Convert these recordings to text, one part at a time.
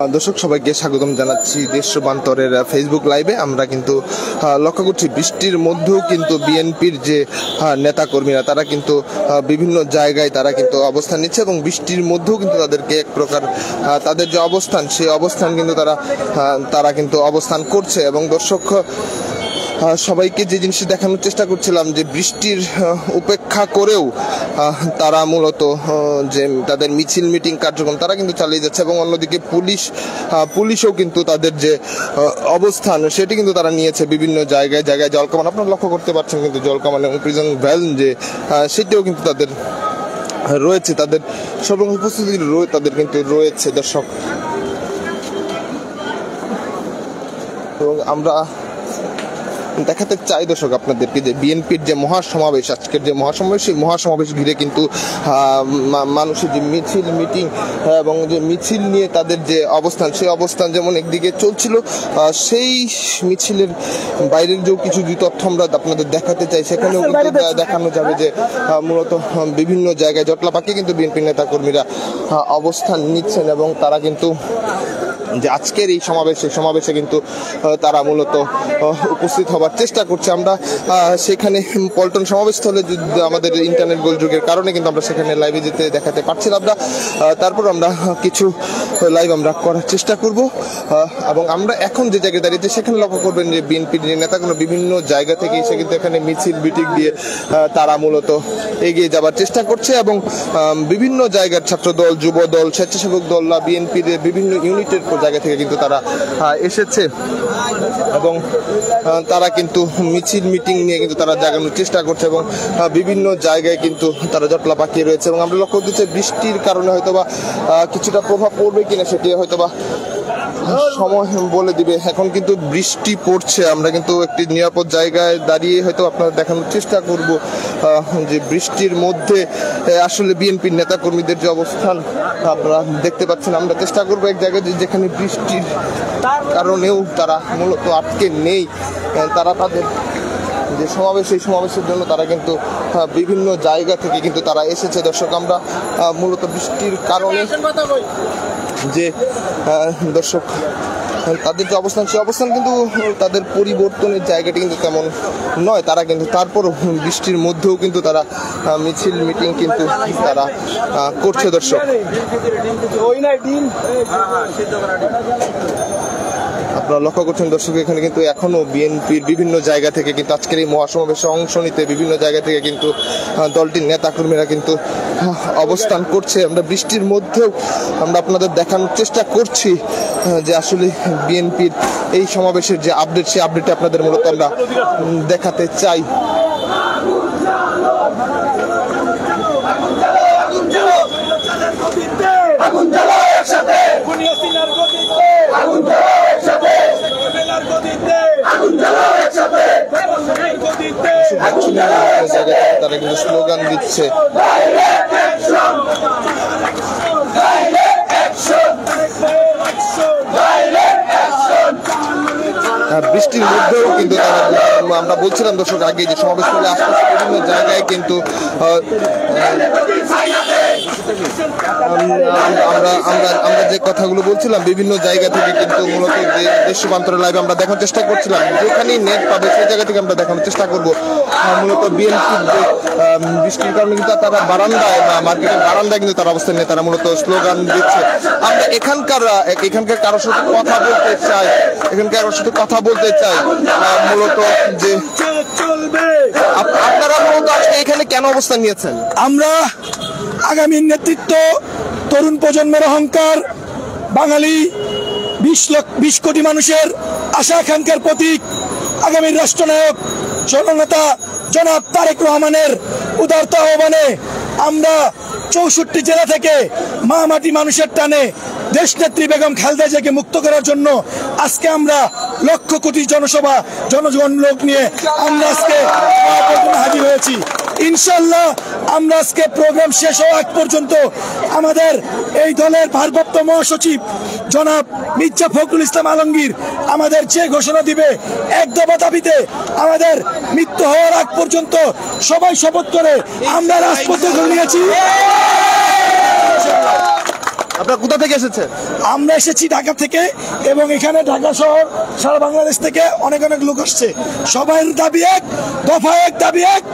দর্শক সবাইকে স্বাগতম জানাচ্ছি দেশ রূপান্তরের ফেসবুক লাইভে। আমরা কিন্তু লক্ষ্য করছি বৃষ্টির মধ্যেও কিন্তু বিএনপির যে নেতাকর্মীরা তারা কিন্তু বিভিন্ন জায়গায় তারা কিন্তু অবস্থান নিচ্ছে এবং বৃষ্টির মধ্যেও কিন্তু তাদেরকে এক প্রকার তাদের যে অবস্থান সেই অবস্থান কিন্তু তারা কিন্তু অবস্থান করছে। এবং দর্শক সবাইকে যে জিনিসটি দেখানোর চেষ্টা করছিলাম যে বৃষ্টির উপেক্ষা করেও তারা মূলত যে তাদের মিছিল মিটিং কার্যক্রম তারা কিন্তু চালিয়ে যাচ্ছে এবং অন্যদিকে পুলিশও কিন্তু তাদের যে অবস্থান সেটি কিন্তু তারা নিয়েছে বিভিন্ন জায়গায় জলকামান আপনারা লক্ষ্য করতে পারছেন কিন্তু জলকামান এবং প্রিজন ভ্যান যে সেটিও কিন্তু তাদের রয়েছে, তাদের সব উপস্থিতি তাদের কিন্তু রয়েছে দর্শক। এবং আমরা দেখাতে চাই দর্শক আপনাদেরকে যে বিএনপির যে মহাসমাবেশ আজকের যে মহাসমাবেশ সেই মহাসমাবেশ ঘিরে কিন্তু মানুষের যে মিছিল মিটিং এবং যে মিছিল নিয়ে তাদের যে অবস্থান সেই অবস্থান যেমন একদিকে চলছিল সেই মিছিলের বাইরের যে কিছু তথ্য আমরা আপনাদের দেখাতে চাই সেখানেও কিন্তু দেখানো যাবে যে মূলত বিভিন্ন জায়গায় জটলা পাকিয়ে কিন্তু বিএনপির নেতাকর্মীরা অবস্থান নিচ্ছেন এবং তারা কিন্তু যে আজকের এই সমাবেশে কিন্তু তারা মূলত উপস্থিত হবার চেষ্টা করছে। আমরা সেখানে পল্টন সমাবেশস্থলে আমাদের ইন্টারনেট গোলযোগের কারণে কিন্তু আমরা সেখানে লাইভে যেতে দেখাতে পারছিলাম না, তারপর আমরা কিছু লাইভ আমরা করার চেষ্টা করব। এবং আমরা এখন যে জায়গায় দাঁড়িয়েছি সেখানে লক্ষ্য করবেন যে বিএনপির নেতাগুলো বিভিন্ন জায়গা থেকে এসে কিন্তু এখানে মিছিল মিটিং দিয়ে তারা মূলত এগিয়ে যাবার চেষ্টা করছে এবং বিভিন্ন জায়গার ছাত্রদল, যুবদল, স্বেচ্ছাসেবক দল, বিএনপির বিভিন্ন ইউনিটের জায়গা থেকে কিন্তু তারা এসেছে এবং তারা কিন্তু মিছিল মিটিং নিয়ে কিন্তু তারা জাগানোর চেষ্টা করছে এবং বিভিন্ন জায়গায় কিন্তু তারা জটলা পাকিয়ে রয়েছে এবং আমরা লক্ষ্য করতেছি বৃষ্টির কারণে হয়তোবা কিছুটা প্রভাব পড়বে কিনা সেটি হয়তোবা সময় বলে দিবে। এখন কিন্তু বৃষ্টি পড়ছে, আমরা কিন্তু একটি নিরাপদ জায়গায় দাঁড়িয়ে হয়তো আপনারা দেখানোর চেষ্টা করব যে বৃষ্টির মধ্যে আসলে বিএনপির নেতাকর্মীদের যে অবস্থান আপনারা দেখতে পাচ্ছেন। আমরা চেষ্টা করবো এক জায়গায় যেখানে বৃষ্টির কারণেও তারা মূলত আটকে নেই, তারা তাদের যে সমাবেশ সেই সমাবেশের জন্য তারা কিন্তু বিভিন্ন জায়গা থেকে কিন্তু তারা এসেছে। দর্শক আমরা মূলত বৃষ্টির কারণে যে দর্শক তাদের যে অবস্থান সেই অবস্থান কিন্তু তাদের পরিবর্তনের জায়গাটি কিন্তু তেমন নয়, তারা কিন্তু তারপরও বৃষ্টির মধ্যেও কিন্তু তারা মিছিল মিটিং কিন্তু তারা করছে। দর্শক আপনারা লক্ষ্য করছেন দর্শক এখানে কিন্তু এখনো বিএনপির বিভিন্ন জায়গা থেকে কিন্তু আজকের এই মহাসমাবেশে অংশ নিতে বিভিন্ন জায়গা থেকে কিন্তু দলটির নেতাকর্মীরা কিন্তু অবস্থান করছে। আমরা বৃষ্টির মধ্যেও আমরা আপনাদের দেখানোর চেষ্টা করছি যে আসলে বিএনপির এই সমাবেশের যে আপডেট সেই আপডেটটা আপনাদের মূলত আমরা দেখাতে চাই। তারা কিন্তু স্লোগান দিচ্ছে। বৃষ্টির মধ্যেও কিন্তু আমরা বলছিলাম দর্শক আগে যে সমাবেশ করে আশপাশে বিভিন্ন জায়গায় কিন্তু আমরা যে কথাগুলো বলছিলাম বিভিন্ন জায়গা থেকে কিন্তু মূলত যে দেশ রূপান্তরের লাইভে আমরা দেখার চেষ্টা করছিলাম যেখানেই নেট পাবে সেই জায়গা থেকে আমরা দেখানোর চেষ্টা করবো মূলত বিএনপির যে বৃষ্টির কারণে কিন্তু তারা বারান্দায় বা মার্কেটের বারান্দায় কিন্তু তার অবস্থান নিয়ে তারা মূলত স্লোগান দিচ্ছে। আমরা এখানকার কারোর সাথে কথা বলতে চাই মূলত যে আপনারা মূলত আজকে এখানে কেন অবস্থান নিয়েছেন? আমরা আগামী নেতৃত্ব, তরুণ প্রজন্মের অহংকার, বাঙালি 20 কোটি মানুষের আশা আকাঙ্ক্ষার প্রতীক, আগামীর রাষ্ট্রনায়ক জননেতা জনাব তারেক রহমানের উদারতা আহ্বানে আমরা 64 জেলা থেকে মা মাটি মানুষের টানে দেশনেত্রী বেগম খালেদা জিয়াকে মুক্ত করার জন্য আজকে আমরা লক্ষ কোটি জনগণ লোক নিয়ে আমরা আজকে হাজির হয়েছি। ইনশাআল্লাহ আমরা আজকে প্রোগ্রাম শেষ হওয়ার আগ পর্যন্ত আমাদের এই দলের ভারপ্রাপ্ত মহাসচিব জনাব মির্জা ফখরুল ইসলাম আলমগীর আমাদের যে ঘোষণা দিবে এক দফা দাবিতে আমাদের মৃত্যু হওয়ার আগ পর্যন্ত সবাই শপথ করে আমরা রাজপথে নিয়েছি। আপনারা কোথা থেকে এসেছেন? আমরা এসেছি ঢাকা থেকে, এবং এখানে ঢাকা শহর সারা বাংলাদেশ থেকে অনেক অনেক লোক আসছে। সবাই দাবি এক, দফা এক, দাবি এক।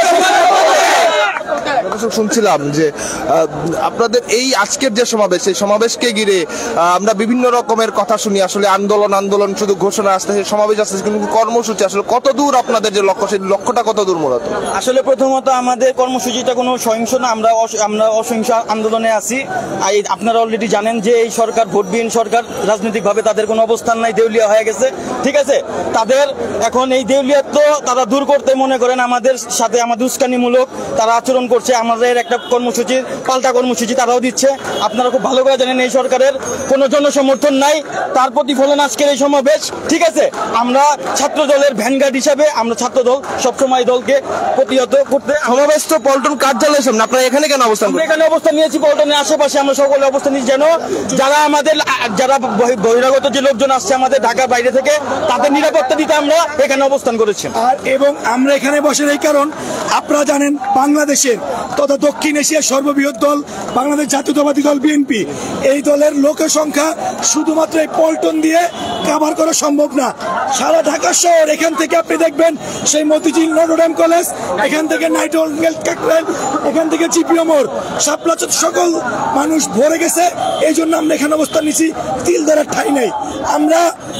শুনছিলাম যে আপনাদের এই আজকের যে সমাবেশ, এই সমাবেশকে ঘিরে আমরা বিভিন্ন রকমের কথা শুনি। আসলে আন্দোলন শুধু ঘোষণা আসতেছে, সমাবেশ আসতেছে, কিন্তু কর্মসূচি আসলে কত দূর আপনাদের যে লক্ষ্য, সেই লক্ষ্যটা কত দূর মূলত? আসলে প্রথমত আমাদের কর্মসূচিটা কোনো সহিংস না, আমরা অসহিংস আন্দোলনে আছি। আপনারা অলরেডি জানেন যে এই সরকার ভোটবিহীন সরকার, রাজনৈতিকভাবে তাদের কোনো অবস্থান নাই, দেউলিয়া হয়ে গেছে। ঠিক আছে, তাদের এখন এই দেউলিয়াত্ব তারা দূর করতে মনে করেন আমাদের সাথে আমাদের উস্কানিমূলক তারা আচরণ করছে। আমাদের একটা কর্মসূচির পাল্টা কর্মসূচি তারাও দিচ্ছে। আপনারা খুব ভালো করে জানেন এই সরকারের কোনো জনসমর্থন নাই, তার প্রতিফলন আজকের এই সমাবেশ। ঠিক আছে, আমরা ছাত্র দলের ভ্যানগার্ড হিসাবে আমরা ছাত্র দল সবসময় দলকে প্রতিহত করতে। সমাবেশ তো পল্টন কার্যালয়ের সামনে, আপনারা এখানে কেন অবস্থান? এখানে অবস্থান নিয়েছি পল্টনের আশেপাশে, আমরা সকলে অবস্থান নিয়েছি যেন যারা বহিরাগত যে লোকজন আসছে আমাদের ঢাকার বাইরে থেকে, তাদের নিরাপত্তা দিতে আমরা এখানে অবস্থান করেছি। এবং আমরা এখানে বসে এই কারণ, আপনারা জানেন বাংলাদেশের তথা দক্ষিণ এশিয়ার সর্ববৃহৎ দল বাংলাদেশ জাতীয়তাবাদী দল বিএনপি, এই দলের লোকের সংখ্যা শুধুমাত্র এই পল্টন দিয়ে কভার করা সম্ভব না। সারা ঢাকা শহর, এখান থেকে আপনি দেখবেন সেই মতিঝিল নটরডেম কলেজ, এখান থেকে নাইটিঙ্গেল ক্যাথেড্রাল, এখান থেকে জিপিও মোড়, শাপলা চত্বর, সকল মানুষ ভরে গেছে। এই জন্য আমরা এখানে অবস্থান নিচ্ছি, তিল ধরার ঠাঁই নেই। আমরা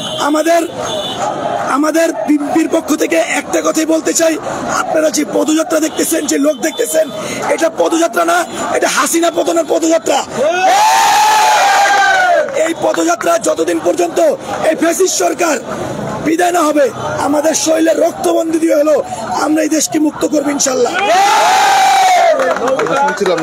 আমাদের বিএনপির পক্ষ থেকে একটা কথাই বলতে চাই, আপনারা যে পদযাত্রা দেখতেছেন, যে লোক দেখতেছেন, এটা পদযাত্রা না, এটা হাসিনা পতনের পদযাত্রা। এই পদযাত্রা যতদিন পর্যন্ত এই ফ্যাসিস্ট সরকার বিদায় না হবে, আমাদের শরীরের রক্তবন্ধী দিয়ে হলো আমরা এই দেশকে মুক্ত করবো ইনশাল্লাহ। শুনছিলাম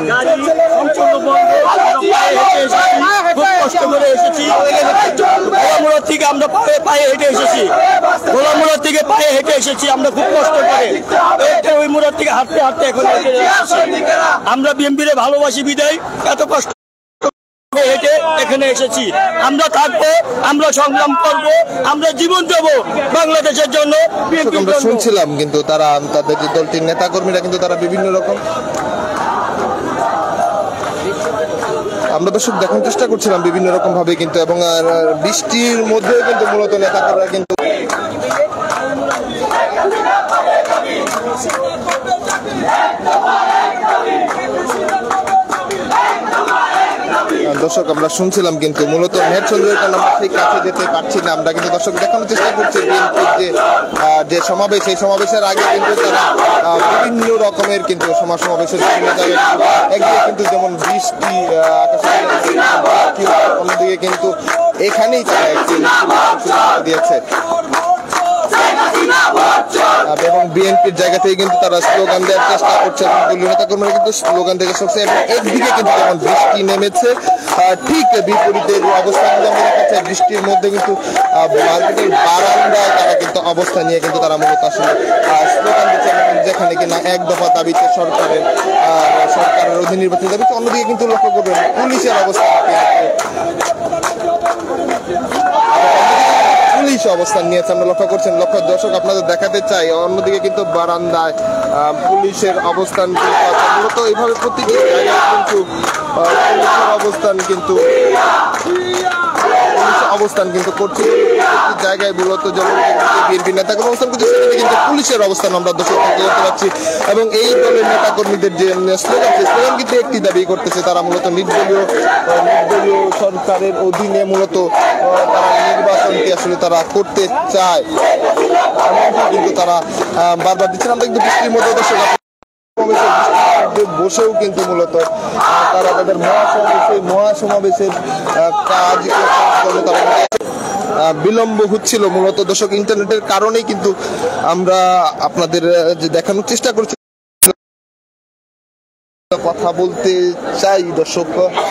গোলামুড়ার থেকে আমরা পায়ে হেঁটে এসেছি, গোলামুড়ার থেকে পায়ে হেঁটে এসেছি আমরা খুব কষ্ট করে, ওই মুড়ার থেকে হাঁটতে হাঁটতে এখন আমরা বিএনপির ভালোবাসি বিদায় এত কষ্ট হেঁটে এখানে এসেছি। আমরা থাকবো, আমরা সংগ্রাম করব, আমরা জীবন দেব বাংলাদেশের জন্য। আমরা শুনছিলাম কিন্তু তারা, তাদের যে দলটির নেতা কর্মীরা কিন্তু তারা বিভিন্ন রকম, আমরা দর্শক দেখার চেষ্টা করছিলাম বিভিন্ন রকম ভাবে কিন্তু, এবং বৃষ্টির মধ্যে কিন্তু মূলত নেতাকর্মীরা কিন্তু দর্শক আমরা শুনছিলাম কিন্তু মূলত নেট সংযোগের কারণে আমরা ঠিক কাছে যেতে পারছি না। আমরা কিন্তু দর্শক দেখানোর চেষ্টা করছি বিএনপির যে সমাবেশ, এই সমাবেশের আগে কিন্তু তারা বিভিন্ন রকমের কিন্তু সমাবেশের একদিকে কিন্তু যেমন বৃষ্টি, অন্যদিকে কিন্তু এখানেই তারা একটি দিয়েছে এবং বিএনপির জায়গা থেকে কিন্তু তারা স্লোগান দেওয়ার চেষ্টা করছে এবং দলীয় নেতা কর্মীরা কিন্তু স্লোগান থেকে সরছে। এবং একদিকে কিন্তু যেমন বৃষ্টি নেমেছে, ঠিক বিপরীতে অবস্থান দেখা যাচ্ছে, বৃষ্টির মধ্যে কিন্তু মার্কেটের বারান্দায় তারা কিন্তু অবস্থান নিয়ে কিন্তু তারা মূলত আসলে স্লোগান দিচ্ছে, যেখানে কিনা এক দফা দাবিতে সরকারের অধীন নির্বাচন দাবিতে। অন্যদিকে কিন্তু লক্ষ্য করবেন পুলিশের অবস্থান, পুলিশ অবস্থান নিয়েছে আমরা লক্ষ্য করছেন। দর্শক আপনাদের দেখাতে চাই, অন্যদিকে কিন্তু বারান্দায় পুলিশের অবস্থান মূলত এইভাবে প্রতিটি জায়গায় কিন্তু অবস্থান কিন্তু করছে। প্রত্যেকটি জায়গায় মূলত যেমন বিএনপি নেতাকর্মী অবস্থান করছে, সেখানে কিন্তু পুলিশের অবস্থান আমরা দর্শক দেখতে পাচ্ছি। এবং এই দলের নেতাকর্মীদের যে স্লোগান কিন্তু একটি দাবি করতেছে, তারা মূলত নির্দলীয় সরকারের অধীনে মূলত তারা নির্বাচনটি আসলে তারা করতে চায়, কিন্তু তারা বারবার দিচ্ছেন। আমরা কিন্তু বৃষ্টির মধ্যে দর্শক বসেও কিন্তু মূলত তারা তাদের মহাসমাবেশের কাজ বিলম্ব হচ্ছিল মূলত দর্শক ইন্টারনেটের কারণেই কিন্তু আমরা আপনাদের যে দেখানোর চেষ্টা করছি, কথা বলতে চাই দর্শক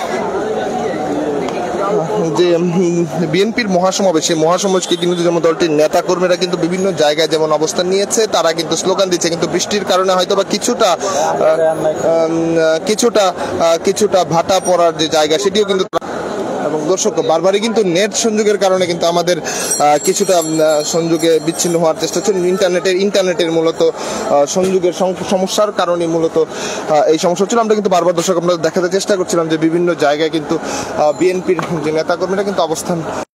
যে বিএনপির মহাসমাবেশকে কিন্তু যেমন দলটির নেতা কর্মীরা কিন্তু বিভিন্ন জায়গায় যেমন অবস্থান নিয়েছে, তারা কিন্তু স্লোগান দিচ্ছে, কিন্তু বৃষ্টির কারণে হয়তো বা কিছুটা ভাটা পড়ার যে জায়গা সেটিও কিন্তু। এবং দর্শক বারবারই কিন্তু নেট সংযোগের কারণে কিন্তু আমাদের কিছুটা সংযোগে বিচ্ছিন্ন হওয়ার চেষ্টা হচ্ছে। ইন্টারনেটের মূলত সংযোগের সমস্যার কারণে মূলত এই সমস্যা হচ্ছিল। আমরা কিন্তু বারবার দর্শক আমরা দেখাতে চেষ্টা করছিলাম যে বিভিন্ন জায়গায় কিন্তু বিএনপির যে নেতাকর্মীরা কিন্তু অবস্থান